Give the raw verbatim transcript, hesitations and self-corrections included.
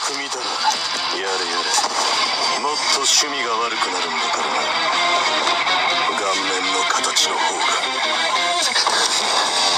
く見たらやれやれ、もっと趣味が悪くなるんだからな。顔面の形の方が